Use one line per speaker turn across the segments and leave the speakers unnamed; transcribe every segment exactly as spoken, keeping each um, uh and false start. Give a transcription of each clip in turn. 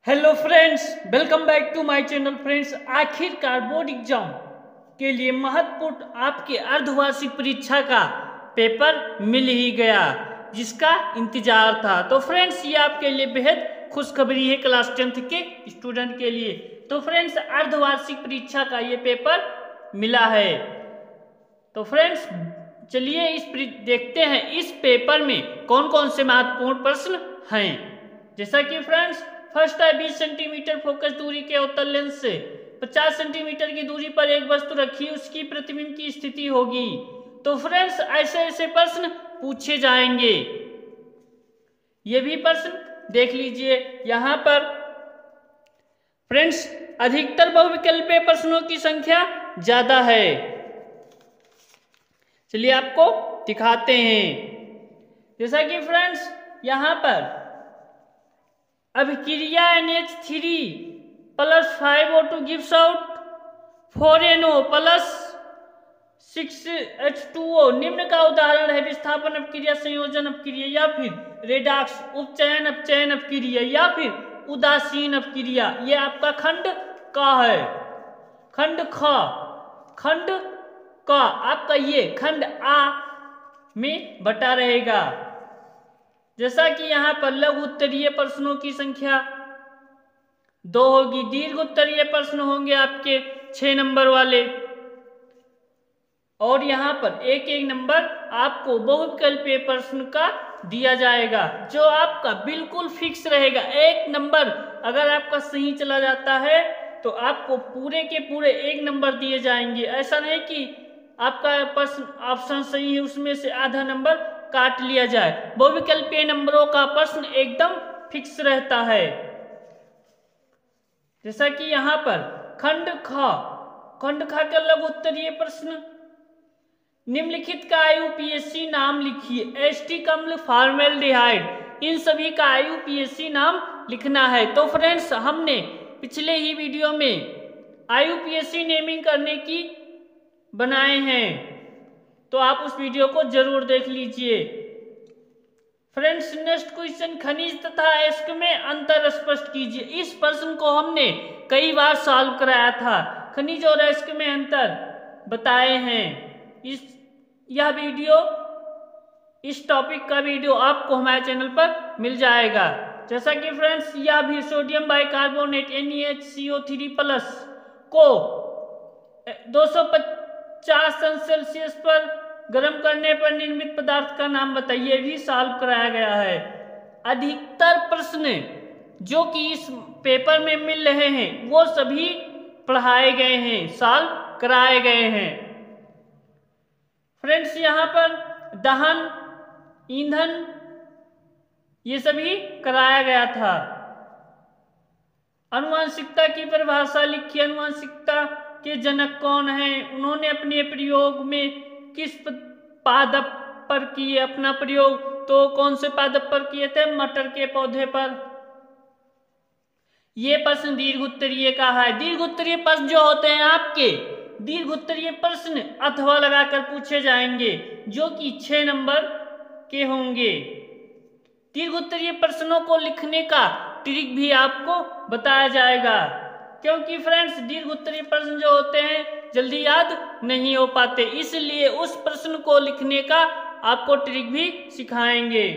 Hello friends, welcome back to my channel. Friends, आखिरकार board exam के लिए महत्वपूर्ण आपके अर्धवार्षिक परीक्षा का पेपर मिल ही गया, जिसका इंतजार था। तो फ्रेंड्स, ये आपके लिए बेहद खुशखबरी है क्लास टेंथ के स्टूडेंट के लिए। तो फ्रेंड्स, अर्धवार्षिक परीक्षा का ये पेपर मिला है। तो फ्रेंड्स, चलिए इस देखते हैं इस पेपर में कौन कौन से महत्वपूर्ण प्रश्न हैं। जैसा कि फ्रेंड्स, फर्स्ट है बीस सेंटीमीटर फोकस दूरी के अवतल लेंस से पचास सेंटीमीटर की दूरी पर एक वस्तु रखी, उसकी प्रतिबिंब की स्थिति होगी। तो फ्रेंड्स, ऐसे ऐसे प्रश्न पूछे जाएंगे। ये भी प्रश्न देख लीजिए यहाँ पर। फ्रेंड्स, अधिकतर बहुविकल्पीय प्रश्नों की संख्या ज्यादा है। चलिए आपको दिखाते हैं। जैसा कि फ्रेंड्स, यहाँ पर अभिक्रिया N H three plus five O two gives out four N O plus six H two O निम्न का उदाहरण है। विस्थापन अपक्रिया, संयोजन अपक्रिया, या फिर रेडॉक्स, उपचयन अपचयन अपक्रिया, या फिर उदासीन अपक्रिया। ये आपका खंड का है। खंड ख, खंड का आपका ये खंड आ में बटा रहेगा। जैसा कि यहाँ पर लघु उत्तरीय प्रश्नों की संख्या दो होगी। दीर्घ उत्तरीय प्रश्न होंगे आपके छह नंबर वाले, और यहाँ पर एक एक नंबर आपको बहुविकल्पीय प्रश्न का दिया जाएगा, जो आपका बिल्कुल फिक्स रहेगा। एक नंबर अगर आपका सही चला जाता है तो आपको पूरे के पूरे एक नंबर दिए जाएंगे। ऐसा नहीं कि आपका प्रश्न ऑप्शन सही है उसमें से आधा नंबर काट लिया जाए। बहुविकल्पीय नंबरों का प्रश्न एकदम फिक्स रहता है। जैसा कि यहाँ पर खंड ख, खंड ख का लघु उत्तरीय प्रश्न, निम्नलिखित का आईयूपीएसी नाम लिखिए। एस्टिक अम्ल, फॉर्मेल्डिहाइड, इन सभी का आईयूपीएसी नाम लिखना है। तो फ्रेंड्स, हमने पिछले ही वीडियो में आईयूपीएसी नेमिंग करने की बनाए हैं, तो आप उस वीडियो को जरूर देख लीजिए। फ्रेंड्स, नेक्स्ट क्वेश्चन, खनिज तथा अयस्क में अंतर स्पष्ट कीजिए। इस प्रश्न को हमने कई बार सॉल्व कराया था। खनिज और अयस्क में अंतर बताए हैं। इस यह वीडियो, इस टॉपिक का वीडियो आपको हमारे चैनल पर मिल जाएगा। जैसा कि फ्रेंड्स, यह भी sodium bicarbonate N A H C O three plus को दो सौ पचास सेल्सियस पर गर्म करने पर निर्मित पदार्थ का नाम बताइए, भी सॉल्व कराया गया है। अधिकतर प्रश्न जो कि इस पेपर में मिल रहे हैं वो सभी पढ़ाए गए हैं, सॉल्व कराए गए हैं। फ्रेंड्स, यहाँ पर दहन, ईंधन, ये सभी कराया गया था। आनुवंशिकता की परिभाषा लिखिए। आनुवंशिकता के जनक कौन हैं? उन्होंने अपने प्रयोग में किस पादप पर किए अपना प्रयोग? तो कौन से पादप पर किए थे? मटर के पौधे पर। यह प्रश्न दीर्घ उत्तरीय का है। दीर्घ उत्तरीय प्रश्न जो होते हैं आपके, दीर्घ उत्तरीय प्रश्न अथवा लगाकर पूछे जाएंगे, जो कि छह नंबर के होंगे। दीर्घ उत्तरीय प्रश्नों को लिखने का ट्रिक भी आपको बताया जाएगा, क्योंकि फ्रेंड्स, दीर्घ उत्तरीय प्रश्न जो होते हैं जल्दी याद नहीं हो पाते, इसलिए उस प्रश्न को लिखने का आपको ट्रिक भी सिखाएंगे।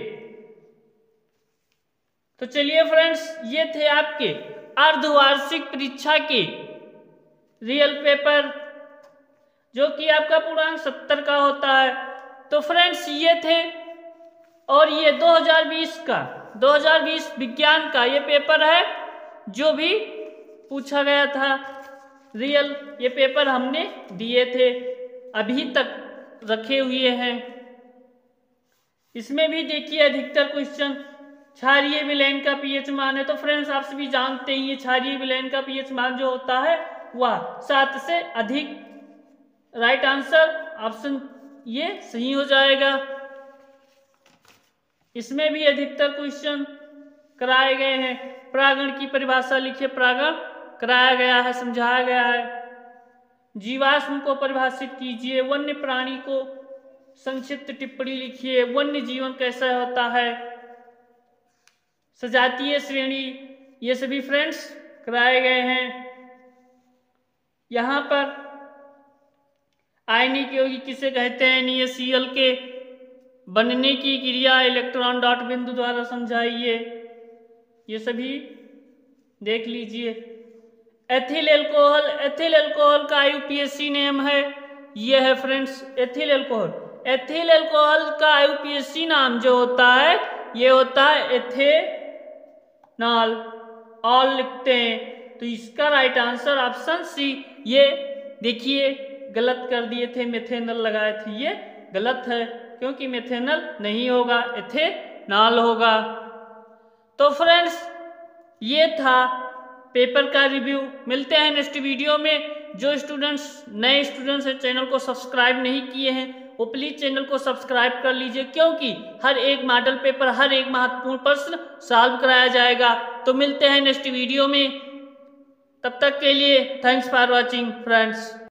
तो चलिए फ्रेंड्स, ये थे आपके अर्धवार्षिक परीक्षा के रियल पेपर, जो कि आपका पूर्णांक सत्तर का होता है। तो फ्रेंड्स, ये थे, और ये दो हज़ार बीस का दो हज़ार बीस विज्ञान का ये पेपर है जो भी पूछा गया था रियल। ये पेपर हमने दिए थे, अभी तक रखे हुए हैं। इसमें भी देखिए अधिकतर क्वेश्चन क्षारीय विलयन का पीएच मान है। तो फ्रेंड्स, आप सभी जानते ही क्षारीय विलयन का पीएच मान जो होता है वह सात से अधिक। राइट आंसर ऑप्शन ये सही हो जाएगा। इसमें भी अधिकतर क्वेश्चन कराए गए हैं। परागण की परिभाषा लिखिए। परागण कराया गया है, समझाया गया है। जीवाश्म को परिभाषित कीजिए। वन्य प्राणी को संक्षिप्त टिप्पणी लिखिए। वन्य जीवन कैसा होता है? सजातीय श्रेणी ये सभी फ्रेंड्स कराए गए हैं। यहाँ पर आयनिक यौगिक किसे कहते हैं, एन ए सी एल के बनने की क्रिया इलेक्ट्रॉन डॉट बिंदु द्वारा समझाइए। ये सभी देख लीजिए। एथिल एल्कोहल, एथिल एल्कोहल का I U P A C name है, ये है friends ethyl alcohol. Ethyl alcohol का आई यू पी ए सी नाम जो होता है ये होता है एथेनॉल, ऑल लिखते हैं। तो इसका राइट आंसर ऑप्शन सी। ये देखिए गलत कर दिए थे, मेथेनल लगाए थे, ये गलत है क्योंकि मेथेनल नहीं होगा, एथेनॉल होगा। तो फ्रेंड्स ये था पेपर का रिव्यू। मिलते हैं नेक्स्ट वीडियो में। जो स्टूडेंट्स नए स्टूडेंट्स हैं चैनल को सब्सक्राइब नहीं किए हैं वो प्लीज चैनल को सब्सक्राइब कर लीजिए, क्योंकि हर एक मॉडल पेपर, हर एक महत्वपूर्ण प्रश्न सॉल्व कराया जाएगा। तो मिलते हैं नेक्स्ट वीडियो में, तब तक के लिए थैंक्स फॉर वॉचिंग फ्रेंड्स।